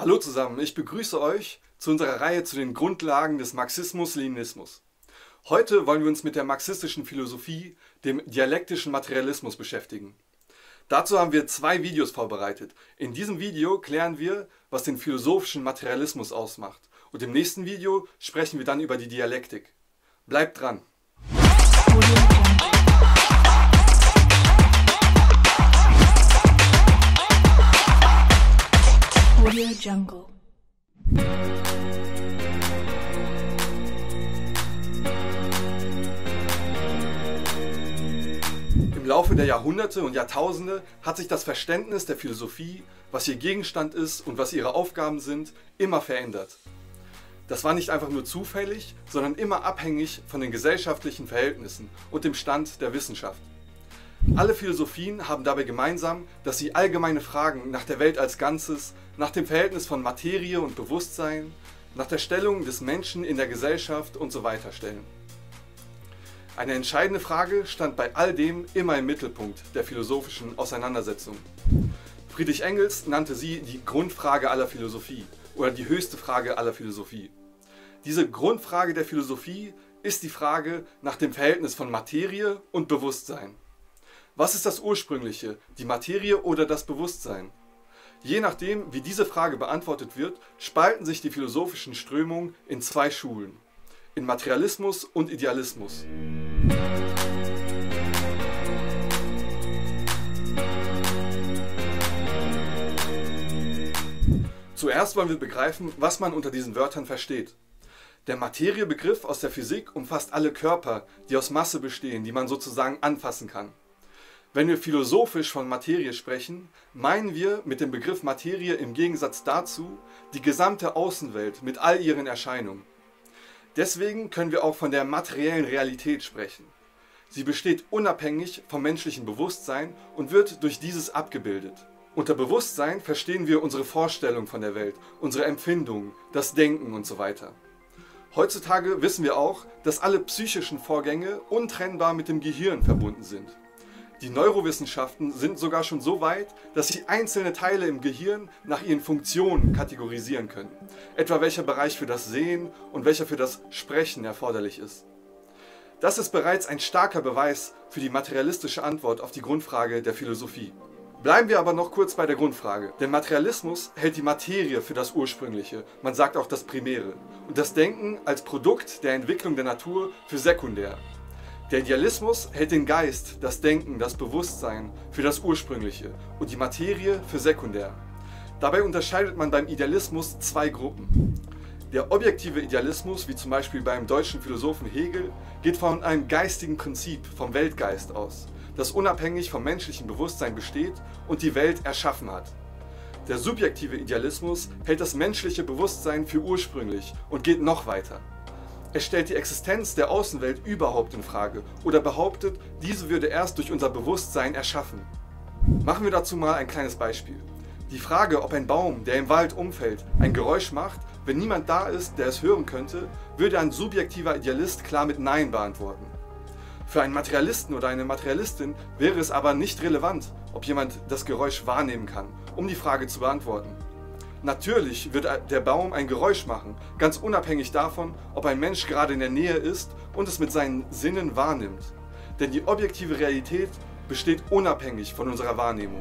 Hallo zusammen, ich begrüße euch zu unserer Reihe zu den Grundlagen des Marxismus-Leninismus. Heute wollen wir uns mit der marxistischen Philosophie, dem dialektischen Materialismus, beschäftigen. Dazu haben wir 2 Videos vorbereitet. In diesem Video klären wir, was den philosophischen Materialismus ausmacht. Und im nächsten Video sprechen wir dann über die Dialektik. Bleibt dran! Audio Jungle. Im Laufe der Jahrhunderte und Jahrtausende hat sich das Verständnis der Philosophie, was ihr Gegenstand ist und was ihre Aufgaben sind, immer verändert. Das war nicht einfach nur zufällig, sondern immer abhängig von den gesellschaftlichen Verhältnissen und dem Stand der Wissenschaft. Alle Philosophien haben dabei gemeinsam, dass sie allgemeine Fragen nach der Welt als Ganzes, nach dem Verhältnis von Materie und Bewusstsein, nach der Stellung des Menschen in der Gesellschaft und so weiter stellen. Eine entscheidende Frage stand bei all dem immer im Mittelpunkt der philosophischen Auseinandersetzung. Friedrich Engels nannte sie die Grundfrage aller Philosophie oder die höchste Frage aller Philosophie. Diese Grundfrage der Philosophie ist die Frage nach dem Verhältnis von Materie und Bewusstsein. Was ist das Ursprüngliche, die Materie oder das Bewusstsein? Je nachdem, wie diese Frage beantwortet wird, spalten sich die philosophischen Strömungen in 2 Schulen: in Materialismus und Idealismus. Zuerst wollen wir begreifen, was man unter diesen Wörtern versteht. Der Materiebegriff aus der Physik umfasst alle Körper, die aus Masse bestehen, die man sozusagen anfassen kann. Wenn wir philosophisch von Materie sprechen, meinen wir mit dem Begriff Materie im Gegensatz dazu die gesamte Außenwelt mit all ihren Erscheinungen. Deswegen können wir auch von der materiellen Realität sprechen. Sie besteht unabhängig vom menschlichen Bewusstsein und wird durch dieses abgebildet. Unter Bewusstsein verstehen wir unsere Vorstellung von der Welt, unsere Empfindungen, das Denken und so weiter. Heutzutage wissen wir auch, dass alle psychischen Vorgänge untrennbar mit dem Gehirn verbunden sind. Die Neurowissenschaften sind sogar schon so weit, dass sie einzelne Teile im Gehirn nach ihren Funktionen kategorisieren können. Etwa welcher Bereich für das Sehen und welcher für das Sprechen erforderlich ist. Das ist bereits ein starker Beweis für die materialistische Antwort auf die Grundfrage der Philosophie. Bleiben wir aber noch kurz bei der Grundfrage. Der Materialismus hält die Materie für das Ursprüngliche, man sagt auch das Primäre, und das Denken als Produkt der Entwicklung der Natur für sekundär. Der Idealismus hält den Geist, das Denken, das Bewusstsein für das Ursprüngliche und die Materie für sekundär. Dabei unterscheidet man beim Idealismus 2 Gruppen. Der objektive Idealismus, wie zum Beispiel beim deutschen Philosophen Hegel, geht von einem geistigen Prinzip, vom Weltgeist aus, das unabhängig vom menschlichen Bewusstsein besteht und die Welt erschaffen hat. Der subjektive Idealismus hält das menschliche Bewusstsein für ursprünglich und geht noch weiter. Er stellt die Existenz der Außenwelt überhaupt in Frage oder behauptet, diese würde erst durch unser Bewusstsein erschaffen. Machen wir dazu mal ein kleines Beispiel. Die Frage, ob ein Baum, der im Wald umfällt, ein Geräusch macht, wenn niemand da ist, der es hören könnte, würde ein subjektiver Idealist klar mit Nein beantworten. Für einen Materialisten oder eine Materialistin wäre es aber nicht relevant, ob jemand das Geräusch wahrnehmen kann, um die Frage zu beantworten. Natürlich wird der Baum ein Geräusch machen, ganz unabhängig davon, ob ein Mensch gerade in der Nähe ist und es mit seinen Sinnen wahrnimmt. Denn die objektive Realität besteht unabhängig von unserer Wahrnehmung.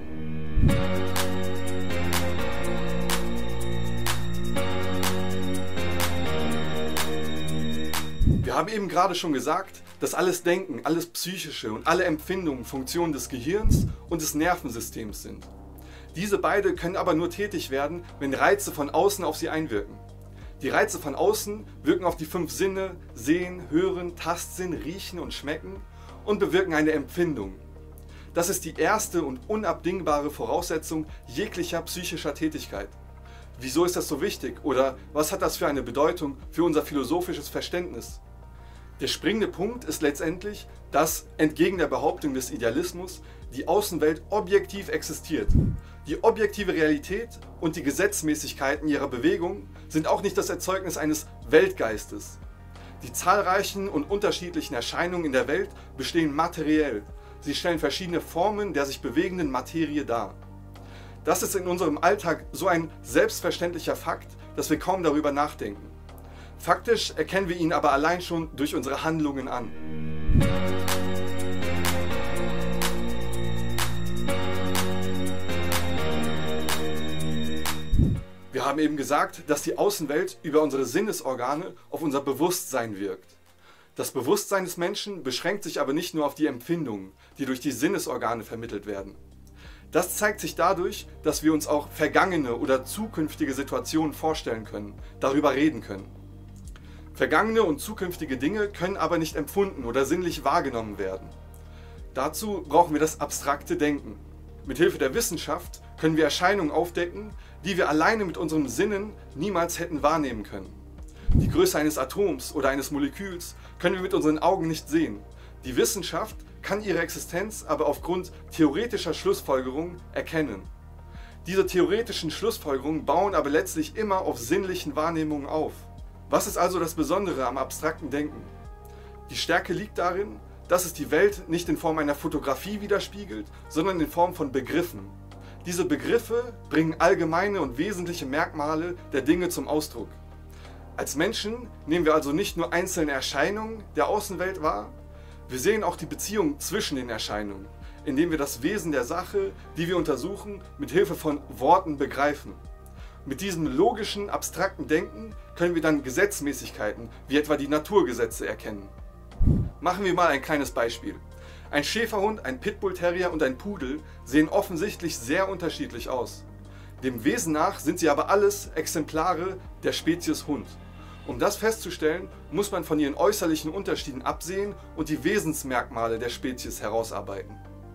Wir haben eben gerade schon gesagt, dass alles Denken, alles Psychische und alle Empfindungen Funktionen des Gehirns und des Nervensystems sind. Diese beide können aber nur tätig werden, wenn Reize von außen auf sie einwirken. Die Reize von außen wirken auf die 5 Sinne, Sehen, Hören, Tastsinn, Riechen und Schmecken und bewirken eine Empfindung. Das ist die erste und unabdingbare Voraussetzung jeglicher psychischer Tätigkeit. Wieso ist das so wichtig oder was hat das für eine Bedeutung für unser philosophisches Verständnis? Der springende Punkt ist letztendlich, dass, entgegen der Behauptung des Idealismus, die Außenwelt objektiv existiert. Die objektive Realität und die Gesetzmäßigkeiten ihrer Bewegung sind auch nicht das Erzeugnis eines Weltgeistes. Die zahlreichen und unterschiedlichen Erscheinungen in der Welt bestehen materiell. Sie stellen verschiedene Formen der sich bewegenden Materie dar. Das ist in unserem Alltag so ein selbstverständlicher Fakt, dass wir kaum darüber nachdenken. Faktisch erkennen wir ihn aber allein schon durch unsere Handlungen an. Wir haben eben gesagt, dass die Außenwelt über unsere Sinnesorgane auf unser Bewusstsein wirkt. Das Bewusstsein des Menschen beschränkt sich aber nicht nur auf die Empfindungen, die durch die Sinnesorgane vermittelt werden. Das zeigt sich dadurch, dass wir uns auch vergangene oder zukünftige Situationen vorstellen können, darüber reden können. Vergangene und zukünftige Dinge können aber nicht empfunden oder sinnlich wahrgenommen werden. Dazu brauchen wir das abstrakte Denken. Mithilfe der Wissenschaft können wir Erscheinungen aufdecken, die wir alleine mit unseren Sinnen niemals hätten wahrnehmen können. Die Größe eines Atoms oder eines Moleküls können wir mit unseren Augen nicht sehen. Die Wissenschaft kann ihre Existenz aber aufgrund theoretischer Schlussfolgerungen erkennen. Diese theoretischen Schlussfolgerungen bauen aber letztlich immer auf sinnlichen Wahrnehmungen auf. Was ist also das Besondere am abstrakten Denken? Die Stärke liegt darin, dass es die Welt nicht in Form einer Fotografie widerspiegelt, sondern in Form von Begriffen. Diese Begriffe bringen allgemeine und wesentliche Merkmale der Dinge zum Ausdruck. Als Menschen nehmen wir also nicht nur einzelne Erscheinungen der Außenwelt wahr, wir sehen auch die Beziehung zwischen den Erscheinungen, indem wir das Wesen der Sache, die wir untersuchen, mit Hilfe von Worten begreifen. Mit diesem logischen, abstrakten Denken können wir dann Gesetzmäßigkeiten, wie etwa die Naturgesetze, erkennen. Machen wir mal ein kleines Beispiel. Ein Schäferhund, ein Pitbull-Terrier und ein Pudel sehen offensichtlich sehr unterschiedlich aus. Dem Wesen nach sind sie aber alles Exemplare der Spezies Hund. Um das festzustellen, muss man von ihren äußerlichen Unterschieden absehen und die Wesensmerkmale der Spezies herausarbeiten.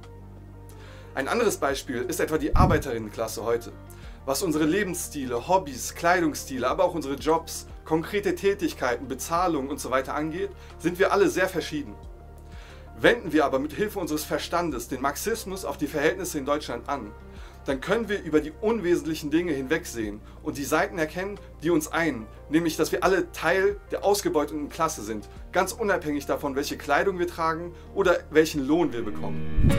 Ein anderes Beispiel ist etwa die Arbeiterinnenklasse heute. Was unsere Lebensstile, Hobbys, Kleidungsstile, aber auch unsere Jobs, konkrete Tätigkeiten, Bezahlung usw. angeht, sind wir alle sehr verschieden. Wenden wir aber mit Hilfe unseres Verstandes den Marxismus auf die Verhältnisse in Deutschland an, dann können wir über die unwesentlichen Dinge hinwegsehen und die Seiten erkennen, die uns einen, nämlich dass wir alle Teil der ausgebeuteten Klasse sind, ganz unabhängig davon, welche Kleidung wir tragen oder welchen Lohn wir bekommen.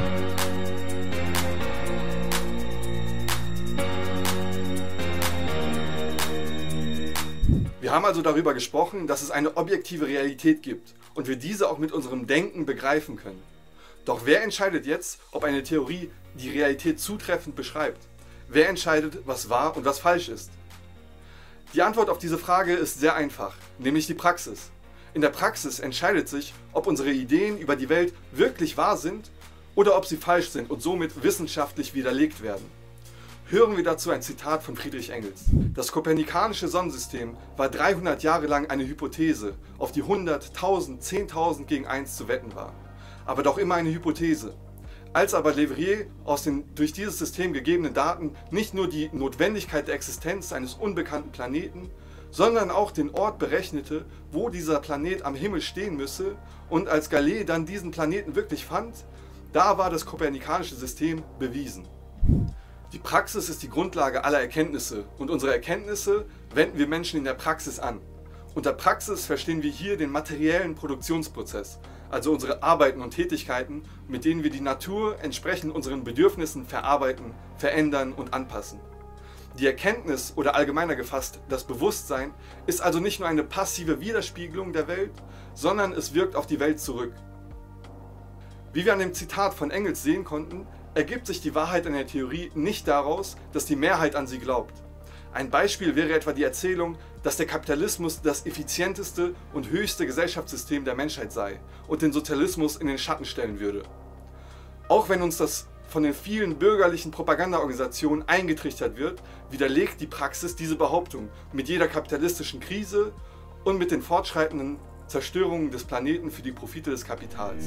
Wir haben also darüber gesprochen, dass es eine objektive Realität gibt und wir diese auch mit unserem Denken begreifen können. Doch wer entscheidet jetzt, ob eine Theorie die Realität zutreffend beschreibt? Wer entscheidet, was wahr und was falsch ist? Die Antwort auf diese Frage ist sehr einfach, nämlich die Praxis. In der Praxis entscheidet sich, ob unsere Ideen über die Welt wirklich wahr sind oder ob sie falsch sind und somit wissenschaftlich widerlegt werden. Hören wir dazu ein Zitat von Friedrich Engels. Das kopernikanische Sonnensystem war 300 Jahre lang eine Hypothese, auf die 100, 1000, 10.000 gegen 1 zu wetten war. Aber doch immer eine Hypothese. Als aber Leverrier aus den durch dieses System gegebenen Daten nicht nur die Notwendigkeit der Existenz eines unbekannten Planeten, sondern auch den Ort berechnete, wo dieser Planet am Himmel stehen müsse, und als Galilei dann diesen Planeten wirklich fand, da war das kopernikanische System bewiesen. Die Praxis ist die Grundlage aller Erkenntnisse und unsere Erkenntnisse wenden wir Menschen in der Praxis an. Unter Praxis verstehen wir hier den materiellen Produktionsprozess, also unsere Arbeiten und Tätigkeiten, mit denen wir die Natur entsprechend unseren Bedürfnissen verarbeiten, verändern und anpassen. Die Erkenntnis oder allgemeiner gefasst das Bewusstsein ist also nicht nur eine passive Widerspiegelung der Welt, sondern es wirkt auf die Welt zurück. Wie wir an dem Zitat von Engels sehen konnten, ergibt sich die Wahrheit in der Theorie nicht daraus, dass die Mehrheit an sie glaubt. Ein Beispiel wäre etwa die Erzählung, dass der Kapitalismus das effizienteste und höchste Gesellschaftssystem der Menschheit sei und den Sozialismus in den Schatten stellen würde. Auch wenn uns das von den vielen bürgerlichen Propagandaorganisationen eingetrichtert wird, widerlegt die Praxis diese Behauptung mit jeder kapitalistischen Krise und mit den fortschreitenden Zerstörungen des Planeten für die Profite des Kapitals.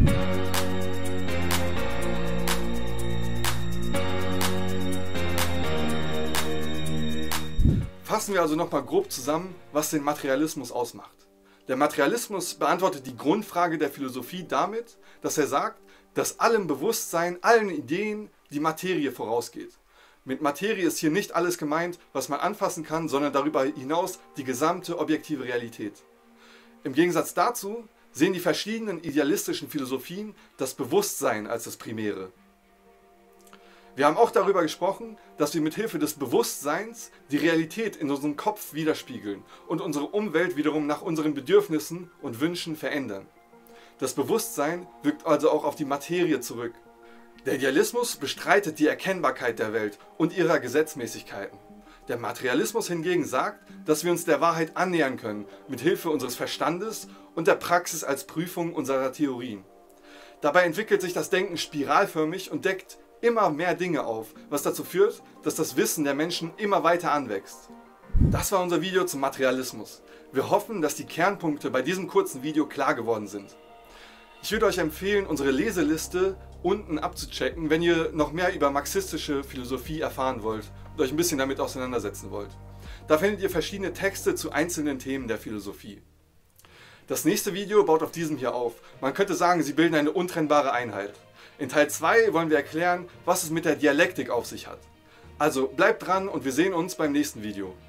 Fassen wir also nochmal grob zusammen, was den Materialismus ausmacht. Der Materialismus beantwortet die Grundfrage der Philosophie damit, dass er sagt, dass allem Bewusstsein, allen Ideen die Materie vorausgeht. Mit Materie ist hier nicht alles gemeint, was man anfassen kann, sondern darüber hinaus die gesamte objektive Realität. Im Gegensatz dazu sehen die verschiedenen idealistischen Philosophien das Bewusstsein als das Primäre. Wir haben auch darüber gesprochen, dass wir mit Hilfe des Bewusstseins die Realität in unserem Kopf widerspiegeln und unsere Umwelt wiederum nach unseren Bedürfnissen und Wünschen verändern. Das Bewusstsein wirkt also auch auf die Materie zurück. Der Idealismus bestreitet die Erkennbarkeit der Welt und ihrer Gesetzmäßigkeiten. Der Materialismus hingegen sagt, dass wir uns der Wahrheit annähern können, mit Hilfe unseres Verstandes und der Praxis als Prüfung unserer Theorien. Dabei entwickelt sich das Denken spiralförmig und deckt immer mehr Dinge auf, was dazu führt, dass das Wissen der Menschen immer weiter anwächst. Das war unser Video zum Materialismus. Wir hoffen, dass die Kernpunkte bei diesem kurzen Video klar geworden sind. Ich würde euch empfehlen, unsere Leseliste unten abzuchecken, wenn ihr noch mehr über marxistische Philosophie erfahren wollt und euch ein bisschen damit auseinandersetzen wollt. Da findet ihr verschiedene Texte zu einzelnen Themen der Philosophie. Das nächste Video baut auf diesem hier auf. Man könnte sagen, sie bilden eine untrennbare Einheit. In Teil 2 wollen wir erklären, was es mit der Dialektik auf sich hat. Also bleibt dran und wir sehen uns beim nächsten Video.